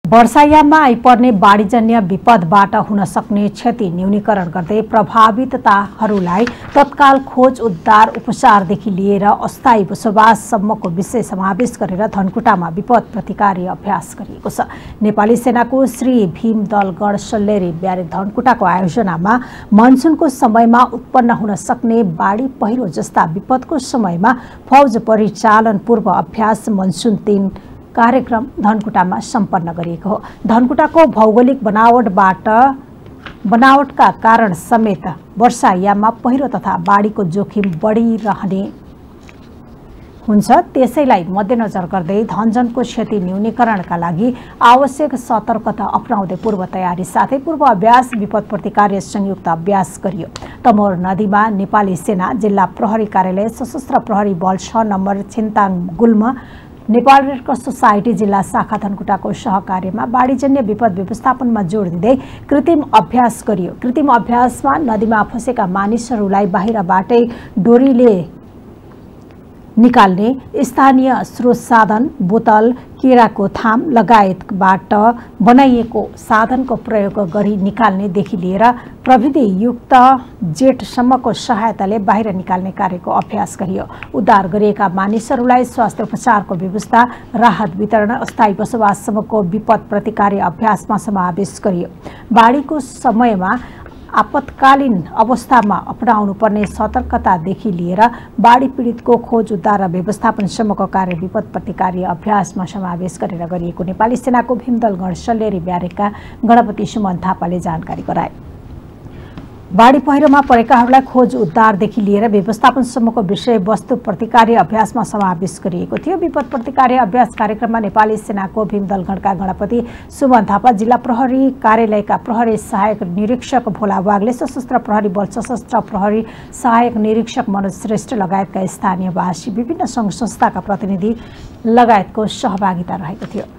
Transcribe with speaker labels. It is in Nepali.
Speaker 1: वर्षायाममा आइपर्ने बाढीजन्य विपदबाट हुन सक्ने क्षति न्यूनीकरण गर्दै प्रभावितताहरूलाई तत्काल खोज उद्धार उपचारदेखि लिएर अस्थायी बसोबाससम्मको विषय समावेश गरेर धनकुटामा विपद प्रतिकारी अभ्यास गरिएको छ। नेपाली सेनाको श्री भीम दलगढ सल्लेरी ब्यारेक धनकुटाको आयोजनामा मनसुनको समयमा उत्पन्न हुन सक्ने बाढी पहिरो जस्ता विपदको समयमा फौज परिचालन पूर्व अभ्यास मनसुन 3 कार्यक्रम धनकुटामा सम्पन्न गरिएको हो। धनकुटाको भौगोलिक बनावटका कारण समेत वर्षायाममा पहिरो तथा बाढीको जोखिम बढिरहने हुन्छ। त्यसैलाई मध्यनजर गर्दै धनजनको क्षति न्यूनीकरणका लागि आवश्यक सतर्कता अपनाउँदै पूर्व तयारी साथै पूर्व अभ्यास विपद प्रतिकारी संयुक्त अभ्यास गरियो। तमोर नदीमा नेपाली सेना जिल्ला प्रहरी कार्यालय सशस्त्र प्रहरी बल 6 नम्बर छिन्ताङ गुल्म नेपाल रेड क्रस सोसाइटी जिल्ला शाखा धनकुटाको सहकार्यमा बाढीजन्य विपद व्यवस्थापनमा जोड दिँदै कृत्रिम अभ्यास गरियो। कृत्रिम अभ्यासमा नदीमा फँसेका मानिसहरूलाई बाहिरबाटै डोरीले निकाल्ने, स्थानीय स्रोत साधन, बोतल, केराको थाम लगायतबाट बनाइएको साधनको प्रयोग गरी निकाल्नेदेखि लिएर प्रविधियुक्त जेटसम्मको सहायताले बाहिर निकाल्ने कार्यको अभ्यास गरियो। उद्धार गरिएका मानिसहरूलाई स्वास्थ्य उपचारको व्यवस्था, राहत वितरण, अस्थायी बसोबाससम्मको विपद प्रतिकारी अभ्यासमा समावेश गरियो। बाढीको समयमा आपतकालीन अवस्थामा अपनाउनुपर्ने सतर्कतादेखि लिएर बाढी पीडितको खोज उद्धार र व्यवस्थापनसम्मको कार्य विपद प्रतिकारी अभ्यासमा समावेश गरेर गरिएको नेपाली सेनाको भीमदलगढ सल्लेरी ब्यारेकका गणपति सुमन थापाले जानकारी गराए। बाढी पहिरोमा परेकाहरूलाई खोज उद्धारदेखि लिएर व्यवस्थापनसम्मको विषय वस्तु प्रतिकारी अभ्यासमा समावेश गरिएको थियो। विपद प्रतिकारी अभ्यास कार्यक्रममा नेपाली सेनाको भीमदलगढका गणपति सुमन थापा, जिल्ला प्रहरी कार्यालयका प्रहरी सहायक निरीक्षक भोला वाग्ले, सशस्त्र प्रहरी बल सशस्त्र प्रहरी सहायक निरीक्षक मनोज श्रेष्ठ लगायतका स्थानीयवासी, विभिन्न सङ्घ संस्थाका प्रतिनिधि लगायतको सहभागिता रहेको थियो।